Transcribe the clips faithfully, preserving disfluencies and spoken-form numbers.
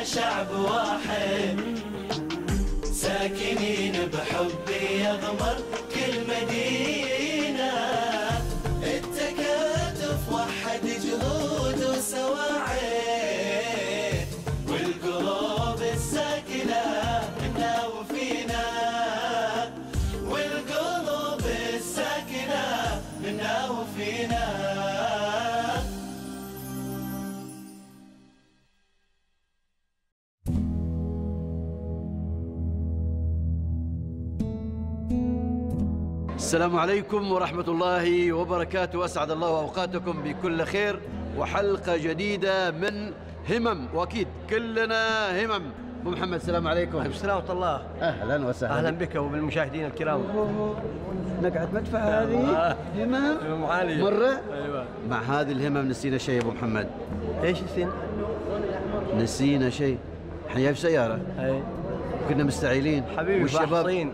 شعب واحد ساكنين بحبي يغمر كل مدينة. التكاتف وحد جهود وسواعد والقلوب الساكنة منا وفينا، والقلوب الساكنة منا وفينا. السلام عليكم ورحمة الله وبركاته، أسعد الله أوقاتكم بكل خير وحلقة جديدة من همم، وأكيد كلنا همم. أبو محمد السلام عليكم. وعليكم السلام ورحمة الله. أهلا وسهلا. أهلا بك وبالمشاهدين الكرام. نقعد مدفع هذه همم همم عالية مرة. أيوة. مع هذه الهمم نسينا شيء يا أبو محمد. إيش نسينا؟ نسينا شيء. احنا جاي بسيارة. أي. كنا مستعيلين حبيبي فاحصين.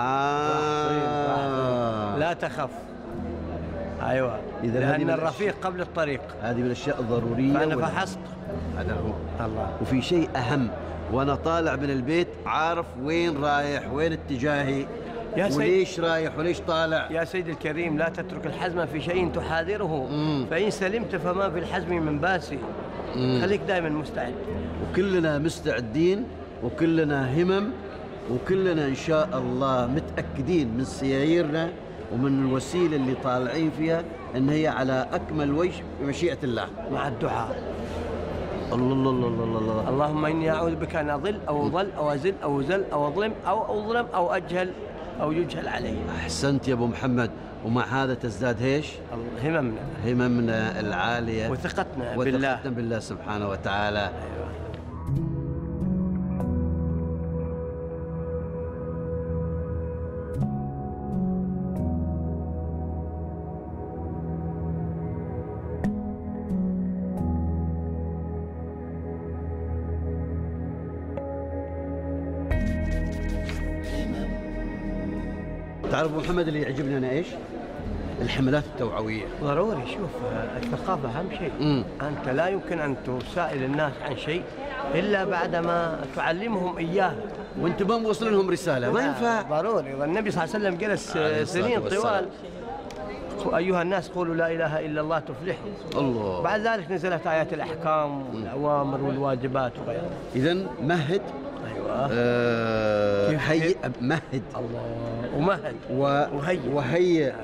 آه. لا تخف. ايوه، لأن الرفيق قبل الطريق. هذه من الاشياء الضروريه. فانا فحصت. هذا هو. الله. وفي شيء اهم، وانا طالع من البيت عارف وين رايح، وين اتجاهي، يا سيد، وليش رايح وليش طالع. يا سيدي الكريم، لا تترك الحزم في شيء تحاذره. مم. فإن سلمت فما في الحزم من باسي. مم. خليك دائما مستعد. وكلنا مستعدين وكلنا همم وكلنا إن شاء الله متأكدين من سياييرنا ومن الوسيلة اللي طالعين فيها أن هي على أكمل وجه بمشيئة الله، مع الدعاء. الله الله الله الله الله. اللهم إني أعوذ بك أن أضل أو أضل أو أزل أو أزل أو أظلم أو أظلم أو أجهل أو يجهل علي. أحسنت يا أبو محمد. ومع هذا تزداد هيش؟ هممنا هممنا العالية وثقتنا بالله وثقتنا بالله سبحانه وتعالى. أيوة. تعرف ابو محمد اللي يعجبني انا ايش؟ الحملات التوعويه. ضروري. شوف، الثقافه اهم شيء. مم. انت لا يمكن ان تسائل الناس عن شيء الا بعدما تعلمهم اياه، وانت ما موصل لهم رساله، ما ينفع. ضروري. النبي صلى الله عليه وسلم جلس سنين طوال: ايها الناس قولوا لا اله الا الله تفلحوا. الله. بعد ذلك نزلت ايات الاحكام والاوامر والواجبات وغيرها. اذا مهد. ايوه. آه هيئ. مهد. الله. ومهد و... وهيئ وهيئ. أيوة.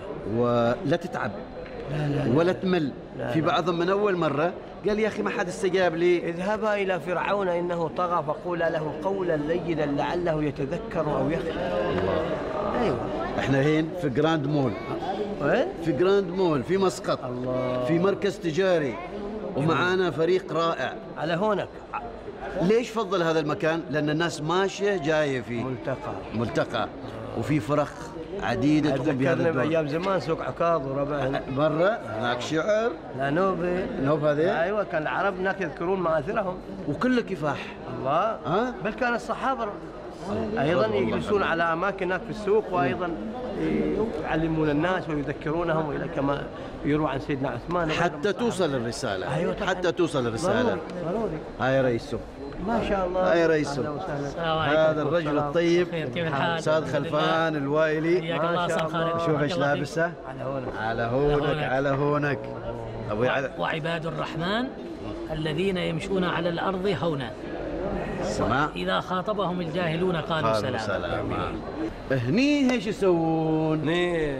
ولا تتعب. لا لا لا ولا تمل. لا في بعضهم من اول مره قال يا اخي ما حد استجاب لي. اذهبا الى فرعون انه طغى فقولا له قولا لينا لعله يتذكر او يخشى. الله. ايوه. احنا هين في جراند مول. وين؟ في جراند مول في مسقط. الله. في مركز تجاري ومعانا فريق رائع. على هونك. ليش فضل هذا المكان؟ لأن الناس ماشية جاية فيه. ملتقى. ملتقى. وفي فرق عديدة تقوم بهذا الدور. بأيام زمان سوق عكاظ وربعهم. برا هناك شعر. لا نوب. نوب هذه؟ أيوة، كان العرب هناك يذكرون مآثرهم. وكله كفاح. الله. ها؟ بل كان الصحابة أيضا يجلسون على أماكن هناك في السوق، وأيضا يعلمون الناس ويذكرونهم، وإلى كما يروى عن سيدنا عثمان حتى توصل الرسالة. أيوة حتى توصل الرسالة. ضروري. ضروري. هاي رئيسه. ما شاء الله. هاي رئيسه. هذا الرجل الطيب أستاذ خلفان الوائلي. ما شاء الله. شوف ايش لابسه. على هونك على هونك على هونك. أبوي على... وعباد الرحمن الذين يمشون على الأرض هونا السماء إذا خاطبهم الجاهلون قالوا سلاما. سلاما. هني ايش يسوون؟ هني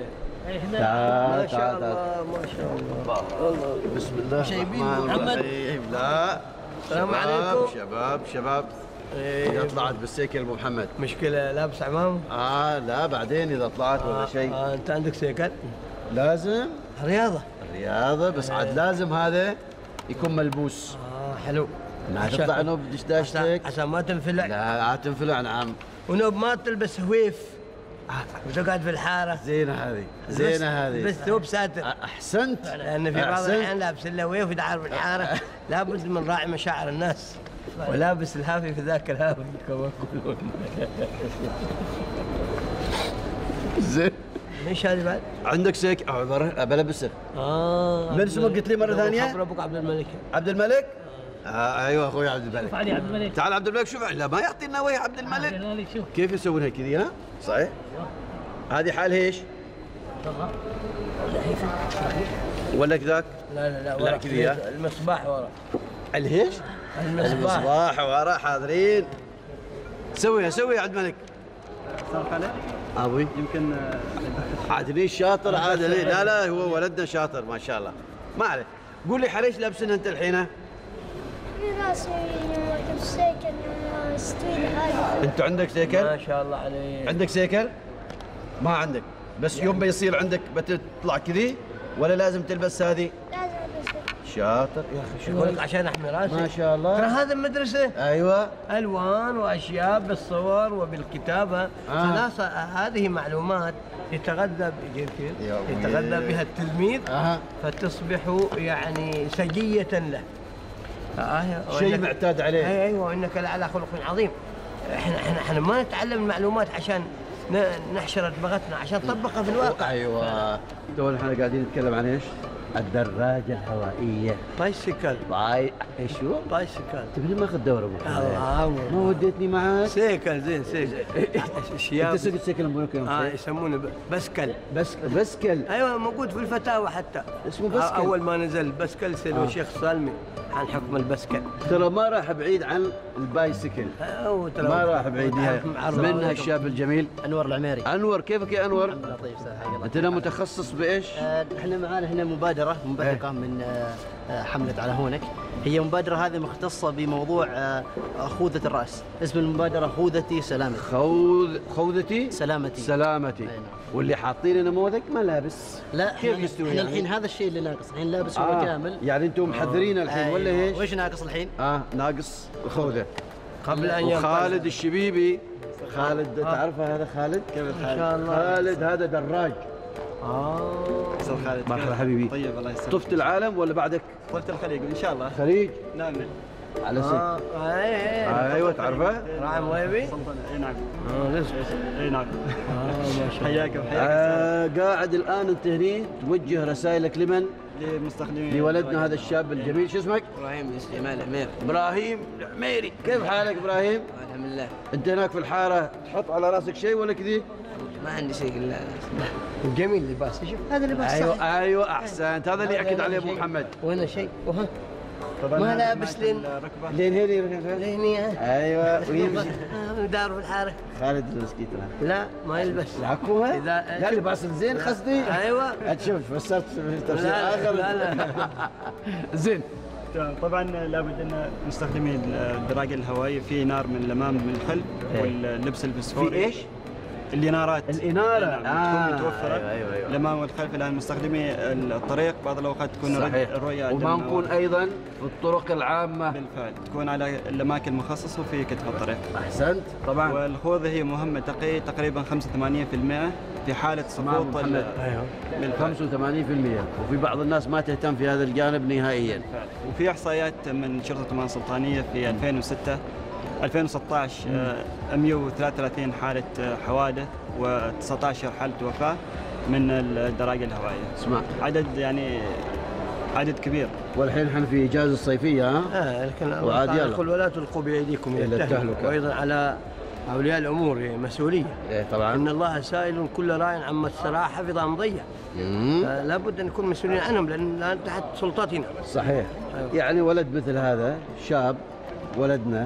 تعال ما شاء الله ما شاء الله. بسم الله الرحمن الرحيم. لا السلام عليكم شباب شباب. إذا طلعت بالسيكل ابو محمد مشكلة لابس عمام؟ اه لا بعدين اذا طلعت آه ولا شيء. آه انت عندك سيكل؟ لازم رياضة. رياضة بس عاد لازم هذا يكون ملبوس. اه حلو. ما تطلع نوب دشداشتك عشان ما تنفلع. لا لا تنفلع. نعم. ونوب ما تلبس هويف وتقعد في الحارة. زينة هذه زينة هذه. بس ثوب ساتر. احسنت. لان في بعض الاحيان لابس له هويف ويدعر في الحارة. لابد من راعي مشاعر الناس، ولابس الهافي في ذاك الهافي كما يقولون. زين. ايش هذه بعد؟ عندك سيك بلبسه. اه من اسمه قلت لي مرة ثانية؟ خبر ابوك عبد الملك. عبد الملك؟ آه ايوه اخوي عبد شوف الملك. علي عبد الملك. تعال عبد الملك شوف، لا ما يعطينا وجه عبد عبد الملك. الملك شوف. كيف يسوونها كذي ها؟ صحيح؟ هذه حال ايش؟ والله. ولا هي فكرة. ولا كذاك؟ لا لا لا لا ورا كذي، ها؟ المصباح ورا. الهيش؟ المصباح. المصباح ورا حاضرين. سويها سوي يا عبد الملك. صار عليه ابوي يمكن عادلين شاطر عادلين. لا لا هو ولدنا شاطر ما شاء الله. ما عليك. قول لي حريش لابسنها انت الحين؟ في ناس يركب سيكل ستويل عادي. انت عندك سيكل؟ ما شاء الله عليك. عندك سيكل؟ ما عندك، بس يوم بيصير عندك بتطلع كذي ولا لازم تلبس هذه؟ لازم ألبس. شاطر يا اخي. شو لك عشان احمي راسي. ما شاء الله. ترى هذا المدرسة ايوه. الوان واشياء بالصور وبالكتابه. آه. خلاص هذه معلومات يتغذى ب- يا يتغذى بها التلميذ اها. فتصبح يعني سجيه له. آه شيء وإنك- معتاد عليه. اي ايوه انك لعلى خلق عظيم. احنا احنا احنا ما نتعلم المعلومات عشان ن- نحشر دماغتنا، عشان نطبقها في الواقع. ايوه. تو احنا قاعدين نتكلم عن ايش؟ الدراجه الهوائيه. بايسكل باي ايش هو؟ بايسكل. تبي ماخذ دوره ابو الله ما وديتني معك؟ سيكل زين سيكل. شياب. انت سقت سيكل ابوك يوم اه سيك؟ يسمونه ب- بسكل. بس بسكل. ايوه موجود في الفتاوى حتى. اسمه بسكل. اول ما نزل بسكل سالوا آه. الشيخ سالمي عن حكم البسكل. ترى ما راح بعيد عن البايسكل. أو ترى ما راح بعيد نهائي. عرض- منها الشاب الجميل انور العميري. انور. كيفك يا انور؟ الله يطيب استاذ حق الله. انت هنا متخصص بايش؟ آه، احنا معانا هنا مبادره منبثقه من آه، آه، حمله على هونك. هي مبادره هذه مختصه بموضوع آه، خوذه الراس. اسم المبادره خوذتي سلامتي. خوذ خوذتي سلامتي. سلامتي. أي نعم. واللي حاطين نموذج ملابس. لا كيف احنا, مستوي احنا يعني؟ الحين هذا الشيء اللي ناقص، الحين لابس هو آه. كامل. يعني انتم محذرين الحين ولا أيوة. ايش؟ وش ناقص الحين؟ اه ناقص الخوذه. قبل ان وخالد ينطلق. الشبيبي. خالد تعرفه هذا خالد؟ كيف ان الحال؟ شاء الله. خالد هذا دراج. اه استاذ خالد مرحبا كيف؟ حبيبي. طيب الله يسلمك. طفت العالم ولا بعدك؟ طفت الخليج ان شاء الله. خليج نعم على سك. اه اي اي ايوه تعرفه؟ راعي مويبي. سلطنة اي نعم اه لسه. اي نعم اه ما شاء الله. حياكم حياكم آه قاعد الان انت هني توجه رسائلك لمن؟ للمستخدمين لولدنا هذا الشاب الجميل. شو اسمك؟ ابراهيم جمال عمير. ابراهيم العميري. كيف حالك ابراهيم؟ الحمد لله. انت هناك في الحاره تحط على راسك شيء ولا كذي؟ ما عندي شيء الا جميل لباس. شوف هذا لباس صح. ايوه ايوه احسنت. هذا اللي ياكد عليه ابو شيء. محمد. وهنا شيء وها طبعاً ما هذه لابس معك لين الركبة. لين هني لهني ها. ايوه ويمشي. آه، دار في الحاره. خالد المسكيت لا ما يلبس. العكومه؟ إذا- لا لباس زين قصدي. ايوه. شوف فسرت تفسير لا اخر. لا لا. زين. تمام. طبعا لابد ان مستخدمي الدراجة الهوائية في نار من الامام من الخلف واللبس الفسفوري. في ايش؟ الانارات الاناره. نعم. آه. تكون متوفرة ايوه ايوه, أيوة. الامام والخلف. الان مستخدمي الطريق بعض الاوقات تكون صحيح. الرؤية وما عندنا نكون ايضا في الطرق العامه. بالفعل تكون على الاماكن المخصصه في كتف الطريق. احسنت طبعا. والخوذه هي مهمه تقي تقريبا خمسة وثمانين بالمئة في حاله تمام سقوط محمد. ال- ايوه. بالفعل. خمسة وثمانين بالمئة وفي بعض الناس ما تهتم في هذا الجانب نهائيا. بالفعل. وفي احصائيات من شرطه عمان السلطانيه في ألفين وستة ألفين وستة عشر آه، مئة وثلاثة وثلاثين حاله آه، حوادث و19 حاله وفاه من الدراجه الهوائيه. اسمع عدد يعني عدد كبير. والحين احنا في اجازه صيفيه ها؟ آه لكن الله وعاد تعالى يلا. يقول ولا تلقوا بايديكم إلى الى التهلكه. التهلكة. وايضا على اولياء الامور مسؤوليه. ايه طبعا. ان الله سائل كل راع عما استرعى حفظ ام ضيع. مم. لا بد ان نكون مسؤولين عنهم لان لأن تحت سلطتنا. صحيح. أيوة. يعني ولد مثل هذا شاب ولدنا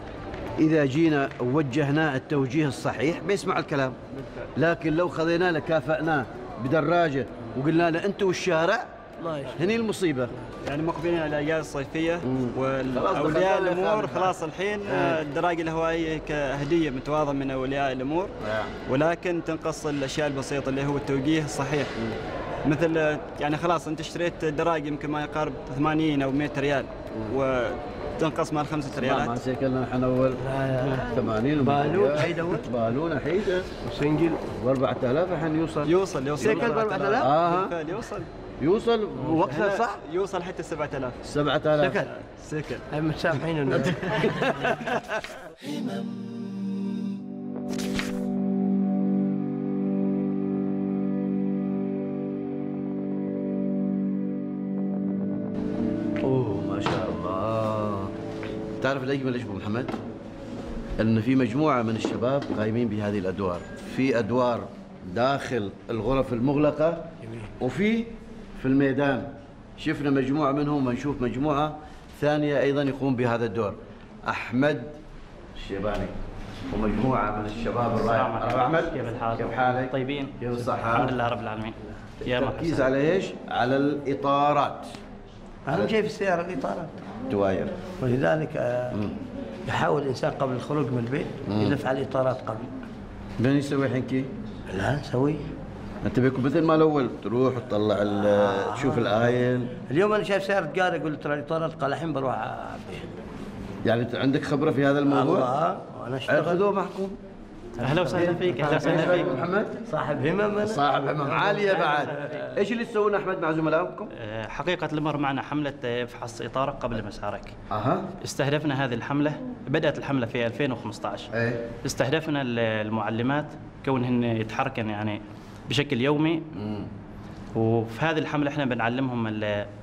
اذا جينا ووجهناه التوجيه الصحيح بيسمع الكلام. لكن لو خذيناه له كافأناه بدراجه وقلنا له انت والشارع ما يشفى. هني المصيبه. يعني مقبلين على الاجازه الصيفيه خلاص واولياء دخلنا يا الامور خالد. خلاص الحين آه، الدراجه الهوائيه كهديه متواضعه من اولياء الامور. ولكن تنقص الاشياء البسيطه اللي هو التوجيه الصحيح. مثل آه، يعني خلاص انت اشتريت دراجه يمكن ما يقارب ثمانين او مئة ريال وتنقص مال خمسة ما ريالات. سيكلنا نحن اول ثمانين بالون حيد اول بالونه حيده وسنجل ب أربعة آلاف الحين يوصل. يوصل يوصل سيكل ب أربعة آلاف؟ اه بالفعل يوصل يوصل وقتها هنا صح؟ يوصل حتى سبعة آلاف سبعة آلاف. سكن. سيكل. هاي متسامحين الناس. اوه ما شاء الله. تعرف الأجمل إيش أبو محمد؟ أن في مجموعة من الشباب قايمين بهذه الأدوار، في أدوار داخل الغرف المغلقة وفي في الميدان. شفنا مجموعة منهم ونشوف مجموعة ثانية أيضا يقوم بهذا الدور. أحمد الشيباني ومجموعة من الشباب الرائع. أبو أحمد كيف الحال؟ كيف حالك؟ طيبين؟ كيف الصحة؟ الحمد لله رب العالمين. يا التركيز على إيش؟ على الإطارات. أهم شيء في السيارة الإطارات. الدواير. ولذلك آه، يحاول الإنسان قبل الخروج من البيت يلف على الإطارات قبل. من يسوي حنكي؟ لا نسوي. انت بيكون مثل ما الاول تروح وتطلع آه. تشوف الايل. اليوم انا شايف سياره قاري قلت ترى الاطارات قال الحين بروح أعبيها. يعني انت عندك خبره في هذا الموضوع؟ الله انا اشتغل. خذوه معكم. اهلا وسهلا فيك. اهلا وسهلا فيك محمد. صاحب همم. صاحب همم عاليه بعد. ايش اللي تسوونه احمد مع زملائكم؟ حقيقه الامر معنا حمله افحص اطارك قبل مسارك. اها. استهدفنا هذه الحمله، بدات الحمله في ألفين وخمسة عشر. ايه. استهدفنا المعلمات كونهن يتحركن يعني بشكل يومي. امم. وفي هذه الحمله احنا بنعلمهم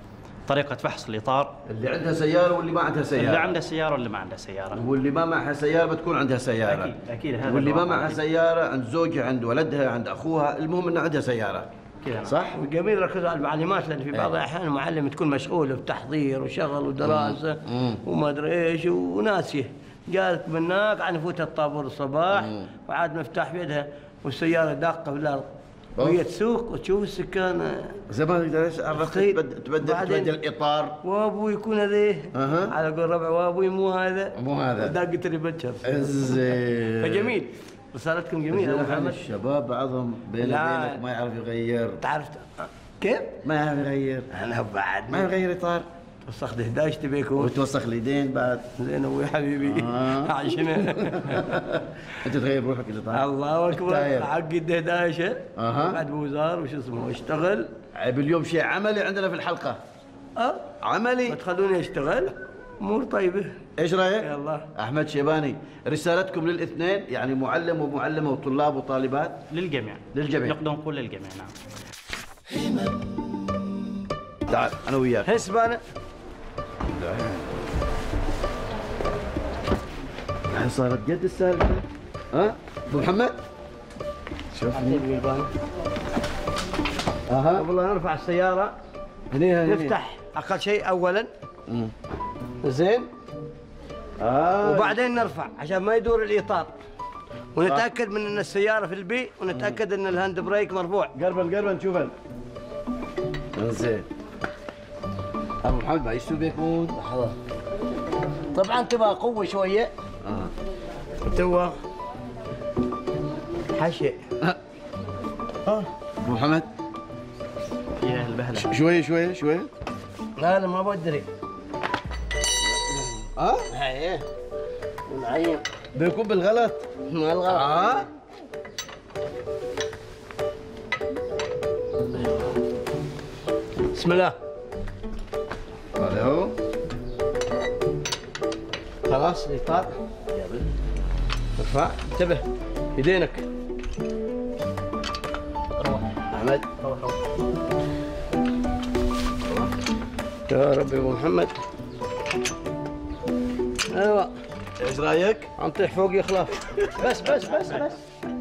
طريقه فحص الاطار. اللي عندها سياره واللي ما عندها سياره. اللي عندها سياره واللي ما عندها سياره. واللي ما معها سياره بتكون عندها سياره. اكيد اكيد هذا. واللي ما معها سياره عند زوجها عند ولدها عند اخوها، المهم انه عندها سياره. كذا صح؟ والجميل ركزوا على المعلومات لان في بعض الاحيان المعلم تكون مشغول بتحضير وشغل ودراسه وما ادري ايش وناسيه. جالك مناك عن نفوت الطابور الصباح وعاد مفتاح في يدها والسياره داقه في الارض. وهي تسوق وتشوف السكان زي ما تقدر عرفت تبدل تبدل الاطار. وابوي يكون هذيه أه. على قول ربع وابوي مو هذا مو هذا داقه الريبتشر. زين. فجميل رسالتكم جميله يا محمد. الشباب بعضهم بيني وبينك ما يعرف يغير. تعرف كيف؟ ما يعرف يغير. انا بعد ما يغير اطار. توسخ أحد عشر تبي يكون وتوسخ اليدين بعد. زين ابوي حبيبي آه. عشان انت تغير روحك الاطار. الله اكبر عقد أحد عشر اها بعد بوزار وش اسمه اشتغل. عيب اليوم شيء عملي عندنا في الحلقه. اه عملي. ما تخلوني اشتغل امور طيبه. ايش رايك؟ يلا احمد شيباني رسالتكم للاثنين يعني معلم ومعلمه وطلاب وطالبات؟ للجميع. للجميع. نقدر نقول للجميع نعم. تعال انا وياك. حسب انا الحين صارت قد السالفه. ها ابو محمد شوف اها قبل لا نرفع السياره هني هني نفتح اقل شيء اولا. امم زين. آه. وبعدين نرفع عشان ما يدور الاطار ونتاكد من ان السياره في البي ونتاكد ان الهاند بريك مرفوع. قربا قربا نشوفن. زين. ابو محمد ما يشتو بيكون لحظه. طبعا تبغى قوه شويه. اه تبغى حشي. اه ابو محمد يا البهله. شويه شويه شويه. لا انا ما بدري. اه ايه والعين بيكون بالغلط. ما الغلط. اه بسم الله. هذا هو. خلاص الاطار ارفع. انتبه يدينك. روح احمد يا ربي ابو محمد. ايوه ايش رايك؟ انطيح فوق يخلاف. بس بس بس بس.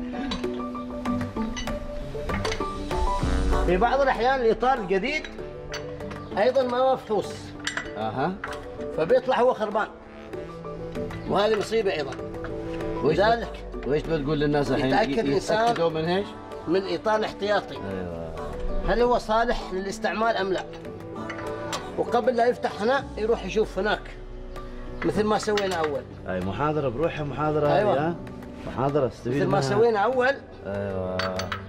في بعض الاحيان الاطار الجديد ايضا ما هو مفحوص. اها فبيطلع هو خربان وهذه مصيبه ايضا. ولذلك وايش بتقول للناس الحين؟ يتاكد الانسان يتاكدوا من ايش؟ من الاطار الاحتياطي. ايوه. هل هو صالح للاستعمال ام لا؟ وقبل لا يفتح هنا يروح يشوف هناك مثل ما سوينا اول. اي محاضره بروحها محاضره. أيوة. هذه ها محاضره استفيد مثل ما منها. سوينا اول. ايوه.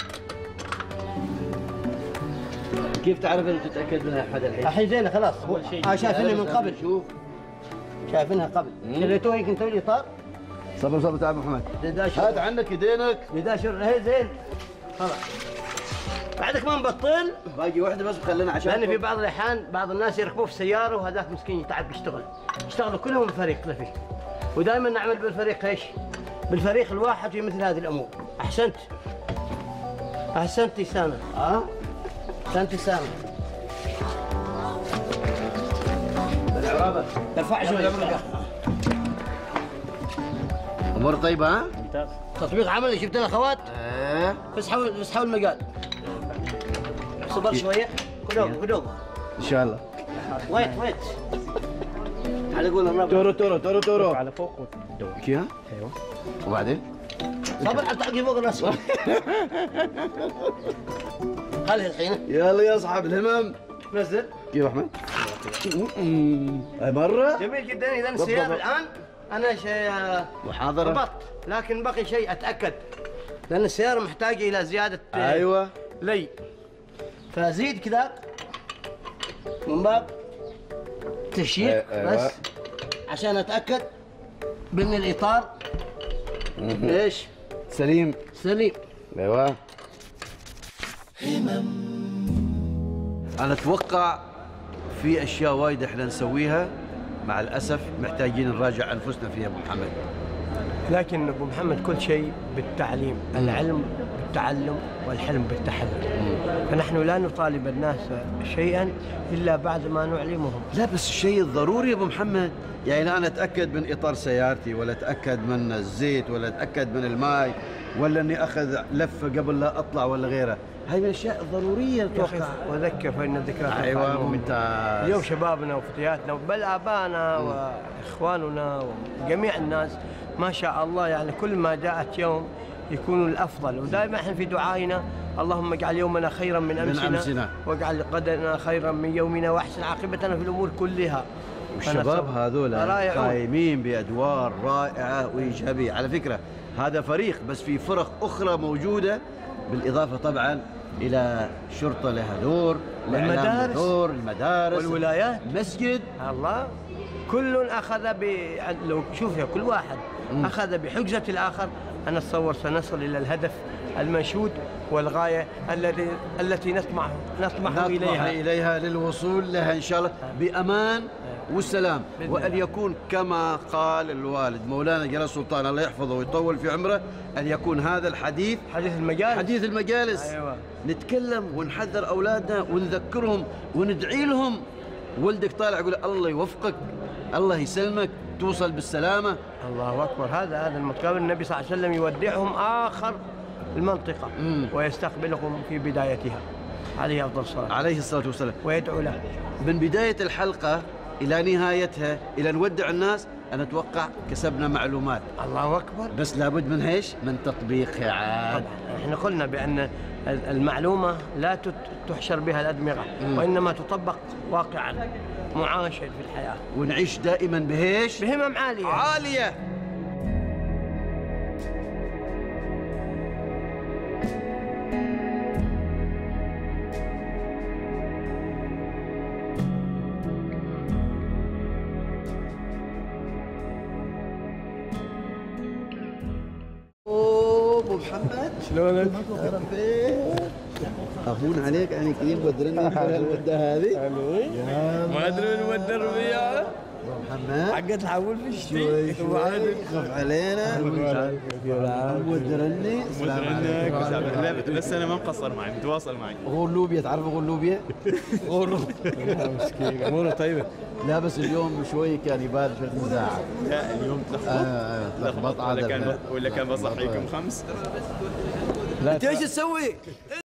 كيف تعرف انك تتاكد منها احد الحين؟ الحين زينه خلاص. أول شيء ها شايفينها من قبل. شوف شايفينها قبل. شريتوها يمكن توي الاطار. صبر صبر تعال ابو محمد. هات عنك يدينك. لداشر هي زين. خلاص. بعدك ما نبطل. باقي واحده بس خلينا عشان لان في بعض الاحيان بعض الناس يركبوا في سياره وهذاك مسكين يتعب يشتغل. يشتغلوا كلهم بالفريق لا فيه. ودائما نعمل بالفريق ايش؟ بالفريق الواحد في مثل هذه الامور. احسنت. احسنت سامة. ها؟ احسنت سامة. العرابه ارفع شوي. امور طيبه ها؟ ممتاز. تطبيق عملي، شفت الاخوات؟ ايه بس حول بس حول المجال. صبر شويه. قدوم قدوم. ان شاء الله. ويت ويت. على قول الرب. تورو تورو تورو تورو على فوق وتدور. كيها؟ ايوه. وبعدين؟ صبر حتى حقي فوق الراس. خلي الحين. يلا يا اصحاب الهمم. نزل. كيف احمد؟ هاي مرة؟ جميل جدا. اذا السيارة الان انا شيء محاضرة ضبطت، لكن بقي شيء اتاكد، لان السيارة محتاجة الى زيادة ايوه لي، فازيد كذا من باب تشييك أيوة. بس عشان اتاكد بان الاطار ايش؟ سليم. سليم. ايوه. انا اتوقع في اشياء وايد احنا نسويها، مع الاسف محتاجين نراجع انفسنا فيها ابو محمد. لكن ابو محمد كل شيء بالتعليم، العلم بالتعلم والحلم بالتحلم. فنحن لا نطالب الناس شيئا الا بعد ما نعلمهم. لا بس الشيء الضروري يا ابو محمد، يعني انا اتاكد من اطار سيارتي، ولا اتاكد من الزيت، ولا اتاكد من الماء، ولا اني اخذ لفه قبل لا اطلع ولا غيره، هاي من الاشياء الضروريه اتوقع. وذكر فان الذكرى تنفع ايوه المؤمن. ممتاز. اليوم شبابنا وفتياتنا بل ابائنا واخواننا وجميع الناس ما شاء الله، يعني كل ما جاءت يوم يكون الافضل، ودائما احنا في دعائنا اللهم اجعل يومنا خيرا من امسنا, من أمسنا. واجعل غدنا خيرا من يومنا، واحسن عاقبتنا في الامور كلها. والشباب هذول قايمين بادوار رائعه وايجابيه، على فكره هذا فريق، بس في فرق اخرى موجوده بالاضافه طبعا الى شرطه لها دور، المدارس دور، المدارس والولايات، مسجد. الله كل اخذ ب لو شوف يا كل واحد م. اخذ بحجزه الاخر. انا اتصور سنصل الى الهدف المنشود والغايه التي التي نطمح نطمح اليها اليها للوصول لها ان شاء الله بامان والسلام، وان يكون كما قال الوالد مولانا جلال سلطان الله يحفظه ويطول في عمره، ان يكون هذا الحديث حديث المجالس. حديث المجالس. أيوة. نتكلم ونحذر اولادنا ونذكرهم وندعي لهم. ولدك طالع يقول الله يوفقك، الله يسلمك، توصل بالسلامه. الله اكبر. هذا هذا المكان النبي صلى الله عليه وسلم يودعهم اخر المنطقه مم. ويستقبلهم في بدايتها عليه افضل الصلاه عليه الصلاه والسلام، ويدعو له من بدايه الحلقه الى نهايتها الى نودع الناس. انا اتوقع كسبنا معلومات. الله اكبر. بس لابد من ايش؟ من تطبيقها عاد. طبعا احنا قلنا بان المعلومه لا تحشر بها الادمغه، مم. وانما تطبق واقعا معاشر في الحياه، ونعيش دائما بهيش؟ بهمم عاليه عاليه. ابو محمد شلونك؟ يا ربي اخون عليك يعني كريم بدرني المده هذه. ما ادري من مود الربيع ابو محمد حقت الحول في شوي شوي خف علينا مدرني. لا بس انا ما مقصر معي، متواصل معي. غور لوبيا، تعرف غور لوبيا؟ غور مسكين اموره طيبه. لا بس اليوم شوي كان يبان شوي مزاعة. لا اليوم تلخبط. آه تلخبط. ولا كان ولا كان بصحيكم خمس. انت ايش تسوي؟